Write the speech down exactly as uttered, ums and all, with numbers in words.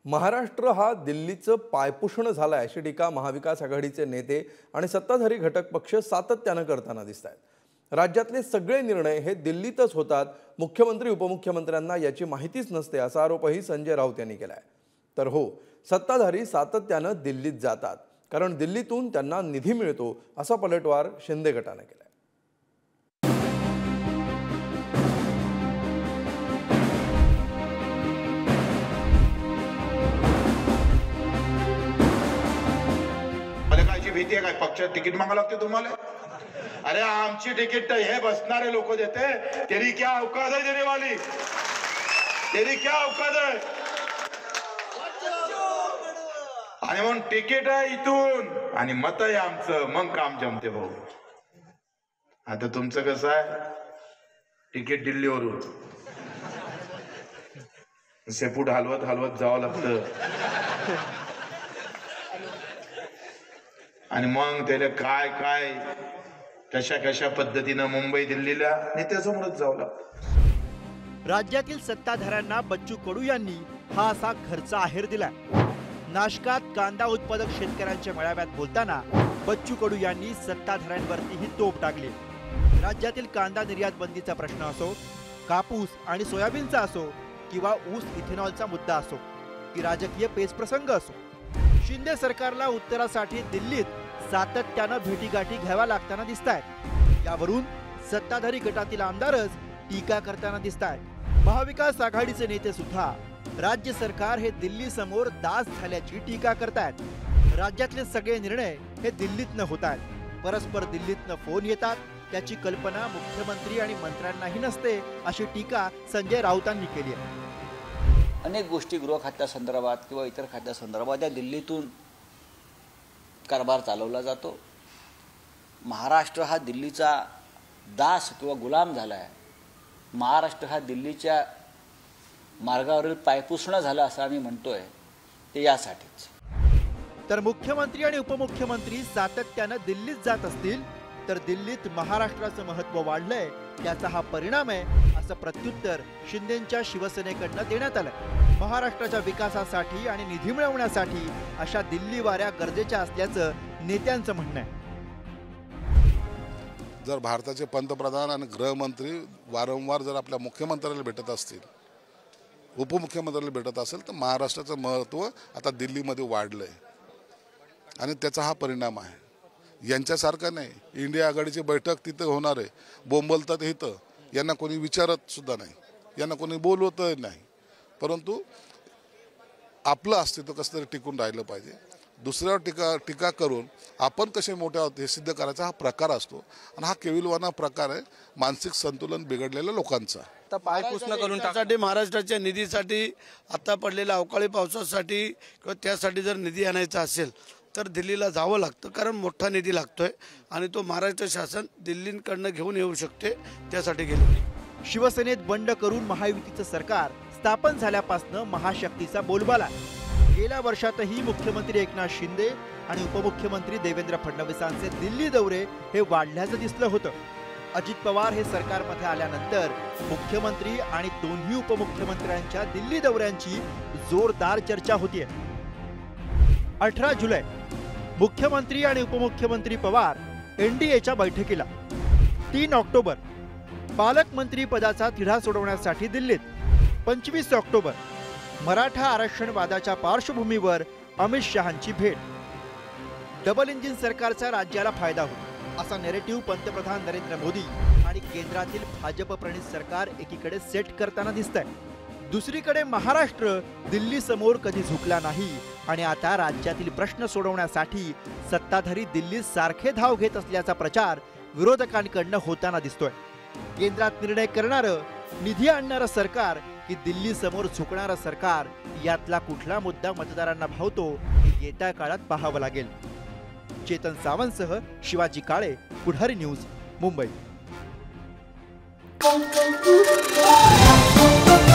महाराष्ट्र हा दिल्लीचं पायपुसण झालाय अशी टीका महाविकास आघाडीचे नेते आणि सत्ताधारी घटक पक्ष सातत्याने करताना दिसतात। राज्यातले सगळे निर्णय हे दिल्लीतच होतात, मुख्यमंत्री उपमुख्यमंत्र्यांना याची माहितीच नसते असा आरोपही संजय राऊत यांनी केलाय। तर हो, सत्ताधारी सातत्याने दिल्लीत जातात कारण दिल्लीतून त्यांना निधी मिळतो असा पलटवार शिंदे गटाने केला। भीती आहे काय? पक्षात तिकीट मागावं लागते तुम्हाला? अरे आमची तिकीट हे बसणारे लोक देते। तेरी क्या औकात है देने वाली? तेरी क्या औकात है? आणि म्हणून तिकीट आहे इथून आणि मत आहे आमचं, मग काम जमते भाऊ। आता तुमचं कसं आहे? तिकीट दिल्लीवरून शेपूट हलवत हलवत जावं लागतं आणि मग त्याला काय काय कशा कशा पद्धतीने मुंबई दिल्लीला नेत्यासमोरच जावं लागतं। राज्यातील सत्ताधाऱ्यांना बच्चू कडू यांनी हा असा खर्च आहेर दिलाय। नाशकात कांदा उत्पादक शेतकऱ्यांच्या मेळाव्यात बोलताना बच्चू कडू यांनी सत्ताधाऱ्यांवरती ही तोप टाकली। राज्यातील कांदा निर्यात बंदीचा प्रश्न असो, कापूस आणि सोयाबीनचा असो किंवा ऊस इथेनॉलचा मुद्दा असो की राजकीय पेच प्रसंग असो, शिंदे सरकारला उत्तरासाठी दिल्लीत सातत्याने भेटीगाठी घ्याव्या लागताना दिसतायत। यावरून सत्ताधारी गटातील आमदारच टीका करताना दिसतायत। महाविकास आघाडीचे नेते सुद्धा राज्य सरकार हे दिल्ली समोर दास झाल्याची टीका करतायत। राज्यातले सगळे निर्णय हे दिल्लीतनं होत आहेत, परस्पर दिल्लीतनं फोन येतात, त्याची कल्पना मुख्यमंत्री आणि मंत्र्यांनाही नसते अशी टीका संजय राऊतांनी केली आहे। अनेक गोष्टी गृह खात्यासंदर्भात किंवा इतर खात्यासंदर्भात या दिल्लीतून कारभार चालवला जातो। महाराष्ट्र हा दिल्लीचा दास किंवा गुलाम झाला आहे। महाराष्ट्र हा दिल्लीच्या मार्गावरील पायपुसणं झाला असं आम्ही म्हणतोय, ते यासाठीच। तर मुख्यमंत्री आणि उपमुख्यमंत्री सातत्याने दिल्लीत जात असतील तर दिल्लीत महाराष्ट्राचं महत्त्व वाढलंय त्याचा हा परिणाम आहे असं प्रत्युत्तर शिंदेंच्या शिवसेनेकडनं देण्यात आलं। महाराष्ट्राच्या विकासासाठी आणि निधी मिळवण्यासाठी अशा दिल्ली वाऱ्या गरजेच्या असल्याचं नेत्यांचं म्हणणं आहे। जर भारताचे पंतप्रधान आणि गृहमंत्री वारंवार जर आपल्या मुख्यमंत्र्याला भेटत असतील, उपमुख्यमंत्र्याला भेटत असेल तर महाराष्ट्राचं महत्त्व आता दिल्लीमध्ये वाढलंय आणि त्याचा हा परिणाम आहे। यांच्यासारखं नाही, इंडिया आघाडीची बैठक तिथं होणार आहे, बोंबलतात इथं, यांना कोणी विचारत सुद्धा नाही, यांना कोणी बोलवतही नाही, परंतु आपलं अस्तित्व कसं तरी टिकून राहिलं पाहिजे। दुसऱ्यावर टीका टीका करून आपण कसे मोठे आहोत हे सिद्ध करायचा हा प्रकार असतो आणि हा केविलवाना प्रकार आहे मानसिक संतुलन बिघडलेल्या लोकांचा। आता पायपुसणं करून टाकण्यासाठी महाराष्ट्राच्या निधीसाठी, आता पडलेल्या अवकाळी पावसासाठी किंवा त्यासाठी जर निधी आणायचा असेल तर दिल्लीला जावं लागतं, कारण मोठा निधी लागतोय आणि तो महाराष्ट्र शासन दिल्लीकडनं घेऊन येऊ शकते, त्यासाठी गेले। शिवसेनेत बंड करून महायुतीचं सरकार स्थापन झाल्यापासून महाशक्तीचा बोलबाला। गेल्या वर्षातही मुख्यमंत्री एकनाथ शिंदे आणि उपमुख्यमंत्री देवेंद्र फडणवीसांचे दिल्ली दौरे हे वाढल्याचं दिसलं होतं। अजित पवार हे सरकारमध्ये आल्यानंतर मुख्यमंत्री आणि दोन्ही उपमुख्यमंत्र्यांच्या दिल्ली दौऱ्यांची जोरदार चर्चा होतीये। अठरा जुलै मुख्यमंत्री आणि उपमुख्यमंत्री पवार एनडीएच्या बैठकीला, तीन ऑक्टोबर पालकमंत्री पदाचा तिढा सोडवण्यासाठी दिल्लीत, पंचवीस ऑक्टोबर मराठा आरक्षण वादाच्या पार्श्वभूमीवर अमित शहांची भेट। डबल इंजिन सरकारचा राज्याला फायदा होईल असा नेरेटिव्ह पंतप्रधान नरेंद्र मोदी आणि केंद्रातील भाजप प्रणित सरकार एकीकडे सेट करताना दिसतंय, दुसरीकडे महाराष्ट्र दिल्ली समोर कधी झुकला नाही आणि आता राज्यातील प्रश्न सोडवण्यासाठी सत्ताधारी दिल्लीत सारखे धाव घेत असल्याचा प्रचार विरोधकांकडनं होताना दिसतोय। केंद्रात निर्णय करणारं, निधी आणणारं सरकार की दिल्ली समोर झुकणारं सरकार, यातला कुठला मुद्दा मतदारांना भावतो हे येत्या काळात पाहावं लागेल। चेतन सावंतसह शिवाजी काळे, पुढारी न्यूज, मुंबई।